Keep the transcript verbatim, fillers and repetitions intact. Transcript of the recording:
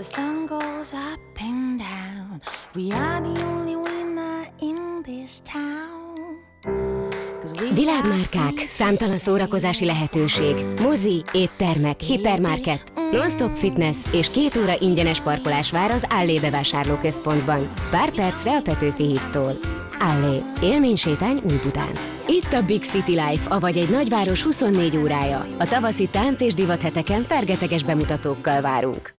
The sun goes up and down. We are the only winner in this town. 'Cause we Világmárkák, számtalan szórakozási lehetőség, mozi, éttermek, hipermarket, non-stop fitness és két óra ingyenes parkolás vár az Allé bevásárlóközpontban. Pár percre a Petőfi hídtól. Allé, élménysétány Újbudán. Itt a Big City Life, avagy egy nagyváros huszonnégy órája. A tavaszi tánc és divatheteken fergeteges bemutatókkal várunk.